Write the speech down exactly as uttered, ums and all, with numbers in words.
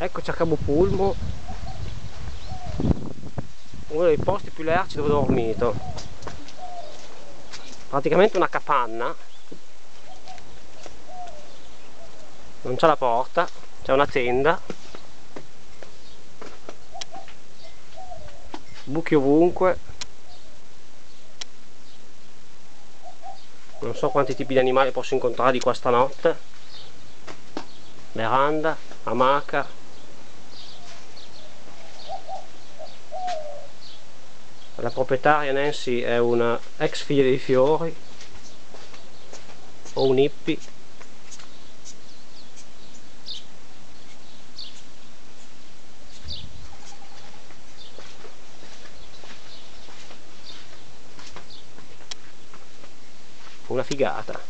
Eccoci a Cabo Pulmo, uno dei posti più lerci dove ho dormito. Praticamente una capanna, non c'è la porta, c'è una tenda, buchi ovunque, non so quanti tipi di animali posso incontrare di questa notte. Veranda, amaca. La proprietaria Nancy è una ex figlia dei fiori o un hippie. Una figata.